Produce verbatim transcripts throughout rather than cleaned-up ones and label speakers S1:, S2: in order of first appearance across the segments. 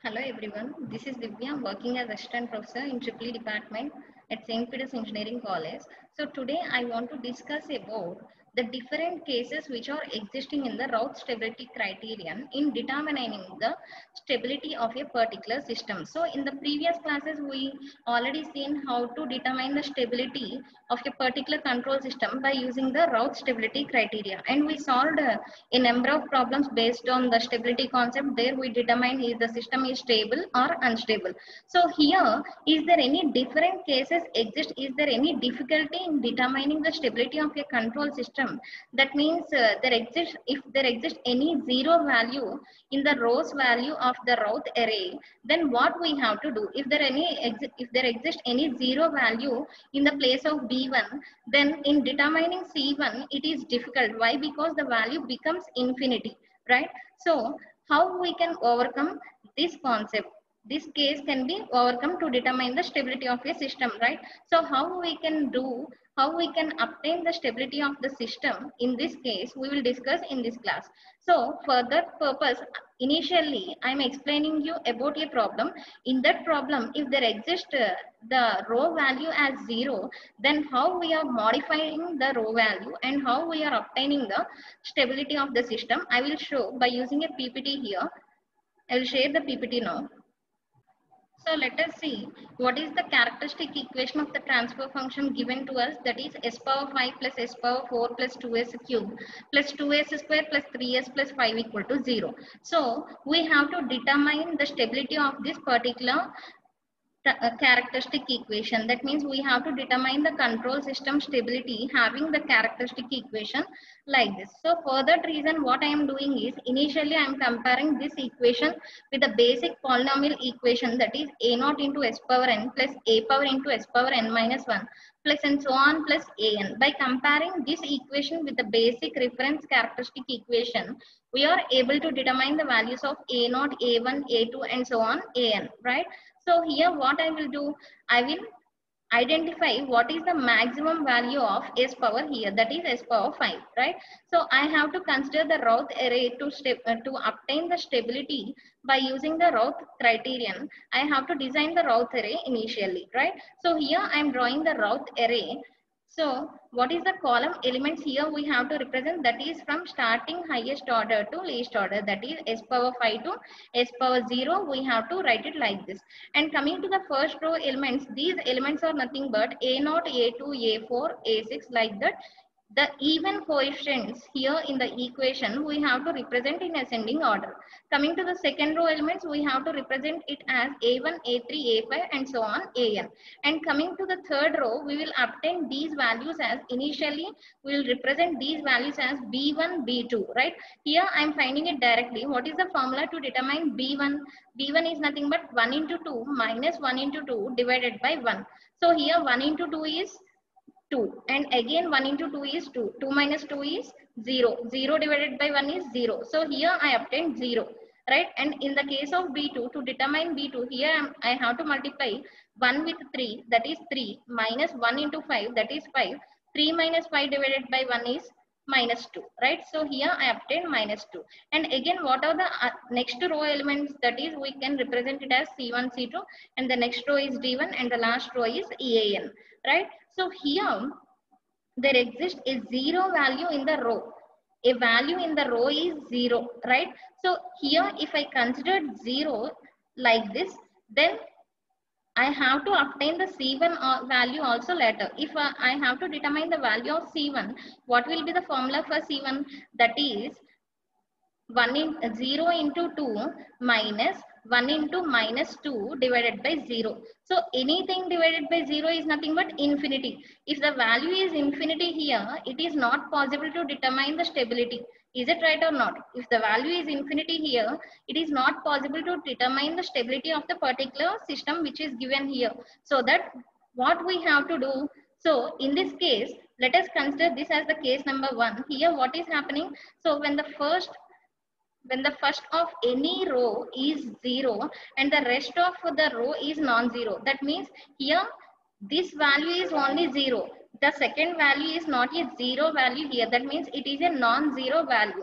S1: Hello everyone, this is Divya working as assistant professor in Triple E department at Saint Peter's Engineering College. So today I want to discuss about the different cases which are existing in the Routh stability criterion in determining the stability of a particular system. So in the previous classes we already seen how to determine the stability of a particular control system by using the Routh stability criteria, and we solved uh, a number of problems based on the stability concept. There we determine if the system is stable or unstable. So here, is there any different cases exist? Is there any difficulty in determining the stability of a control system? That means uh, there exists, if there exists any zero value in the rows value of the Routh array, then what we have to do? If there any exi if there exists any zero value in the place of B one, then in determining C one it is difficult. Why? Because the value becomes infinity, right? So how we can overcome this concept? This case can be overcome to determine the stability of a system, right? So how we can do, how we can obtain the stability of the system, in this case we will discuss in this class. So for that purpose, initially I am explaining you about a problem. In that problem, if there exists uh, the row value as zero, then how we are modifying the row value and how we are obtaining the stability of the system, I will show by using a P P T here. I will share the P P T now. So let us see what is the characteristic equation of the transfer function given to us, that is s power five plus s power four plus two s cube plus two s square plus three s plus five equal to zero. So we have to determine the stability of this particular a characteristic equation. That means we have to determine the control system stability having the characteristic equation like this. So for that reason, what I am doing is, initially I am comparing this equation with the basic polynomial equation, that is a naught into s power n plus a power into s power n minus one plus and so on plus an. By comparing this equation with the basic reference characteristic equation, we are able to determine the values of a naught, a one, a two and so on an, right? So here what I will do, I will identify what is the maximum value of s power here, that is s power five, right? So I have to consider the Routh array to step uh, to obtain the stability by using the Routh criterion. I have to design the Routh array initially, right? So here I am drawing the Routh array. So what is the column elements here we have to represent, that is from starting highest order to least order, that is s power five to s power zero, we have to write it like this. And coming to the first row elements, these elements are nothing but a naught, a two, a four, a six, like that. The even coefficients here in the equation we have to represent in ascending order. Coming to the second row elements, we have to represent it as a one, a three, a five and so on an. And coming to the third row, we will obtain these values as, initially we will represent these values as b one, b two, right? Here I am finding it directly. What is the formula to determine b one? b one is nothing but one into two minus one into two divided by one. So here one into two is two, and again one into two is two, two minus two is zero, zero divided by one is zero. So here I obtained zero, right? And in the case of b two, to determine b two, here I have to multiply one with three, that is three, minus one into five, that is five. three minus five divided by one is minus two, right? So here I obtained minus two. And again, what are the uh, next row elements, that is we can represent it as c one, c two, and the next row is d one and the last row is E A N, right? So here there exists a zero value in the row. A value in the row is zero, right? So here if I considered zero like this, then I have to obtain the C one value also later. If uh, I have to determine the value of C one, what will be the formula for C one? That is one in zero into two minus one into minus two divided by zero. So anything divided by zero is nothing but infinity. If the value is infinity here, it is not possible to determine the stability. Is it right or not? If the value is infinity here, it is not possible to determine the stability of the particular system which is given here. So that what we have to do, so in this case, let us consider this as the case number one. Here what is happening? So when the first when the first of any row is zero and the rest of the row is non-zero, that means here this value is only zero. The second value is not a zero value here. That means it is a non-zero value.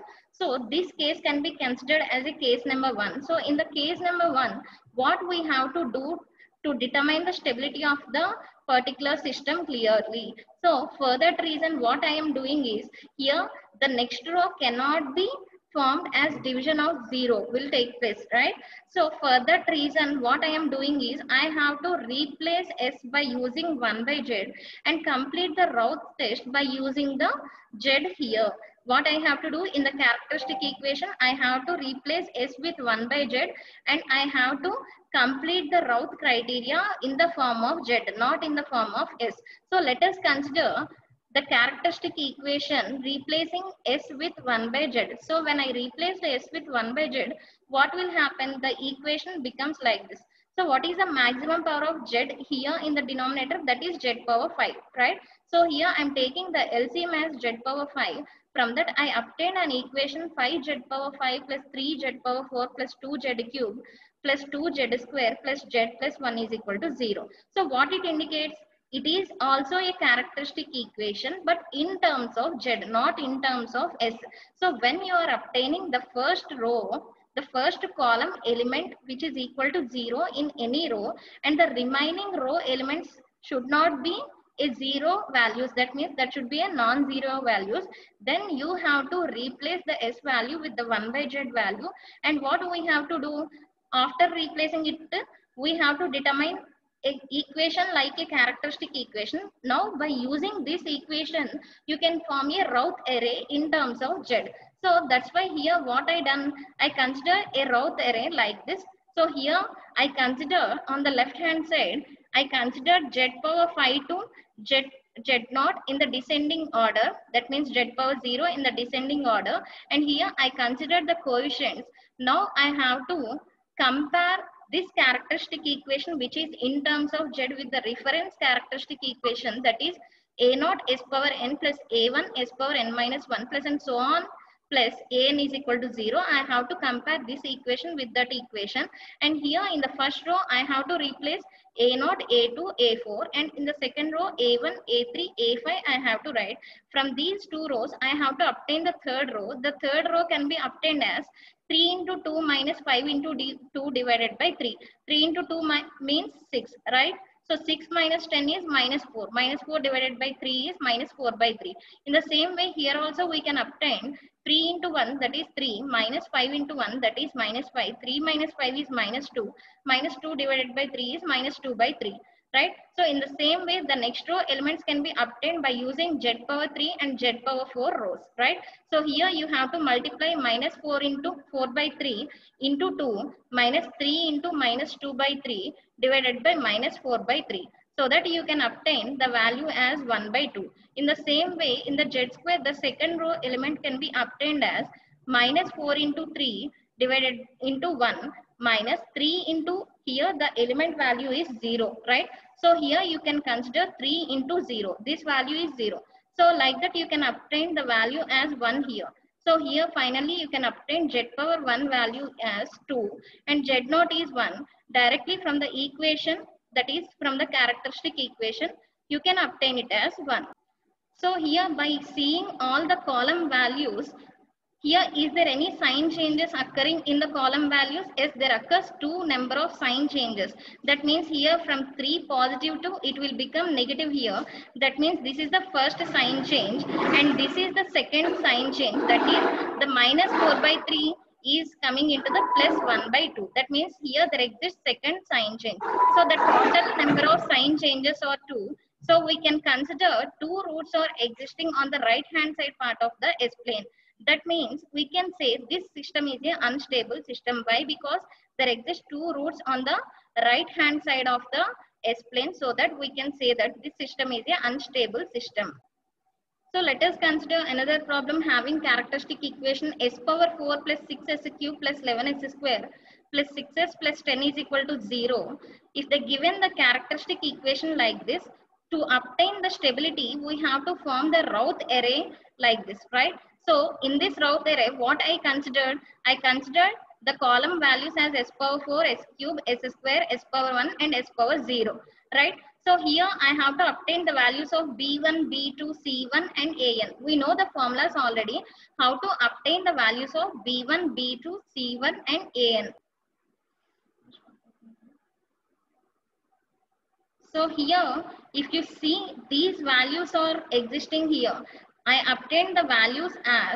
S1: So this case can be considered as a case number one. So in the case number one, what we have to do to determine the stability of the particular system clearly. So for that reason, what I am doing is here the next row cannot be formed as division of zero will take place, right? So for that reason, what I am doing is I have to replace S by using one by Z and complete the Routh test by using the Z here. What I have to do in the characteristic equation, I have to replace S with one by Z and I have to complete the Routh criteria in the form of Z, not in the form of S. So let us consider the characteristic equation replacing S with one by Z. So when I replace the S with one by Z, what will happen? The equation becomes like this. So what is the maximum power of Z here in the denominator? That is Z power five, right? So here I am taking the L C M as Z power five. From that I obtain an equation five Z power five plus three Z power four plus two Z cube plus two Z square plus Z plus one is equal to zero. So what it indicates? It is also a characteristic equation, but in terms of Z, not in terms of S. So when you are obtaining the first row, the first column element which is equal to zero in any row, and the remaining row elements should not be a zero values, that means that should be a non-zero values, then you have to replace the S value with the one by Z value. And what we have to do after replacing it, we have to determine a equation like a characteristic equation. Now by using this equation, you can form a Routh array in terms of Z. So that's why here what I done, I consider a Routh array like this. So here I consider on the left hand side, I consider Z power five to Z Z naught in the descending order. That means Z power zero in the descending order. And here I consider the coefficients. Now I have to compare this characteristic equation which is in terms of Z with the reference characteristic equation, that is a naught S power n plus a one S power n minus one plus and so on plus an is equal to zero. I have to compare this equation with that equation, and here in the first row I have to replace a naught, a two, a four, and in the second row a one, a three, a five I have to write. From these two rows I have to obtain the third row. The third row can be obtained as three into two minus five into two divided by three. three into two means six, right? So six minus ten is minus four. Minus four divided by three is minus four by three. In the same way, here also we can obtain three into one, that is three, minus five into one, that is minus five. three minus five is minus two. Minus two divided by three is minus two by three. Right? So in the same way, the next row elements can be obtained by using Z power three and Z power four rows, right? So here you have to multiply minus four into four by three into two minus three into minus two by three divided by minus four by three, so that you can obtain the value as one by two. In the same way, in the Z square, the second row element can be obtained as minus four into three divided into one minus three into, here the element value is zero, right? So here you can consider three into zero. This value is zero. So like that you can obtain the value as one here. So here finally you can obtain Z power one value as two and Z naught is one. Directly from the equation, that is from the characteristic equation, you can obtain it as one. So here by seeing all the column values, here, is there any sign changes occurring in the column values? Yes, there occurs two number of sign changes. That means here from three positive to it will become negative here. That means this is the first sign change and this is the second sign change. That is the minus four by three is coming into the plus one by two. That means here there exists second sign change. So the total number of sign changes are two. So we can consider two roots are existing on the right hand side part of the S-plane. That means we can say this system is an unstable system. Why? Because there exist two roots on the right hand side of the S-plane, so that we can say that this system is an unstable system. So let us consider another problem having characteristic equation S power four plus six s cube plus eleven s square plus six s plus ten is equal to zero. If they given the characteristic equation like this, to obtain the stability, we have to form the Routh array like this, right? So in this Routh array, what I considered, I considered the column values as s power four, s cube, s square, s power one and s power zero, right? So here I have to obtain the values of b one, b two, c one and an. We know the formulas already, how to obtain the values of b one, b two, c one and an. So here, if you see these values are existing here, I obtained the values as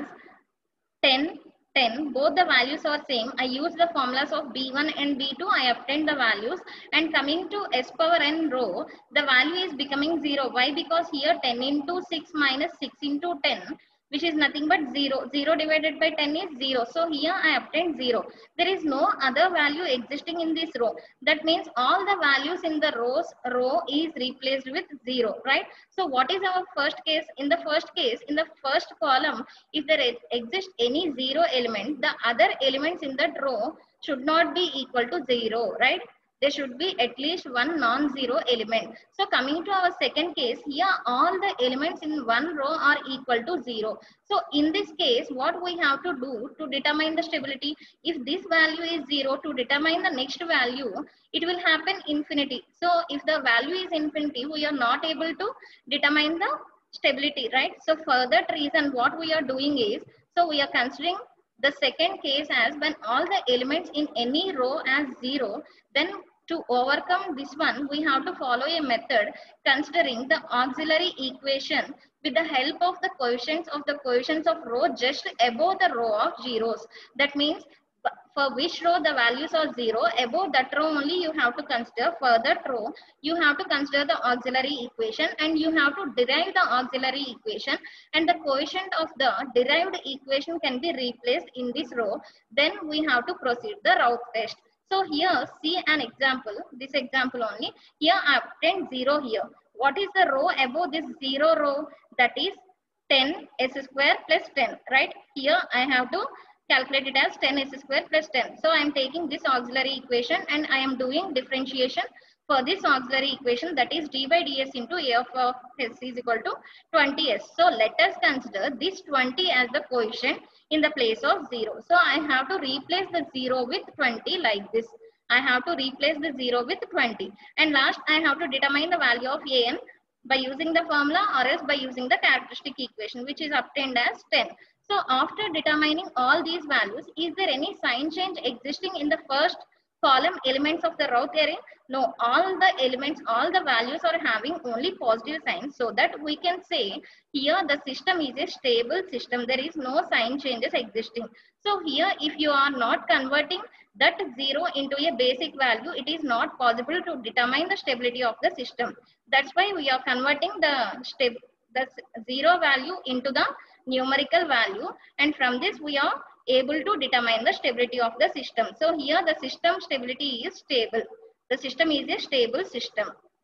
S1: ten, ten, both the values are same. I use the formulas of b one and b two, I obtained the values, and coming to s power n row, the value is becoming zero. Why? Because here ten into six minus six into ten, which is nothing but zero. zero divided by ten is zero. So here I obtained zero. There is no other value existing in this row. That means all the values in the rows row is replaced with zero, right? So what is our first case? In the first case, in the first column, if there exists any zero element, the other elements in that row should not be equal to zero, right? There should be at least one non-zero element. So coming to our second case, here all the elements in one row are equal to zero. So in this case, what we have to do to determine the stability, if this value is zero, to determine the next value, it will happen infinity. So if the value is infinity, we are not able to determine the stability, right? So for that reason, what we are doing is, so we are considering the second case as when all the elements in any row as zero, then to overcome this one, we have to follow a method considering the auxiliary equation with the help of the coefficients of the coefficients of row just above the row of zeros. That means for which row the values are zero, above that row only you have to consider. For that row, you have to consider the auxiliary equation and you have to derive the auxiliary equation, and the coefficient of the derived equation can be replaced in this row. Then we have to proceed the Routh test. So here see an example, this example only. Here I obtained zero here. What is the row above this zero row? That is ten s square plus ten, right? Here I have to calculate it as ten s square plus ten. So I am taking this auxiliary equation and I am doing differentiation for this auxiliary equation, that is d by ds into a of, of s is equal to twenty s. So let us consider this twenty as the coefficient in the place of zero. So I have to replace the zero with twenty like this. I have to replace the zero with twenty. And last I have to determine the value of an by using the formula or else by using the characteristic equation, which is obtained as ten. So after determining all these values, is there any sign change existing in the first column elements of the Routh array? No, all the elements, all the values are having only positive signs, so that we can say here the system is a stable system. There is no sign changes existing. So here if you are not converting that zero into a basic value, it is not possible to determine the stability of the system. That's why we are converting the step the zero value into the numerical value, and from this we are able to determine the stability of the system. So here the system stability is stable. The system is a stable system.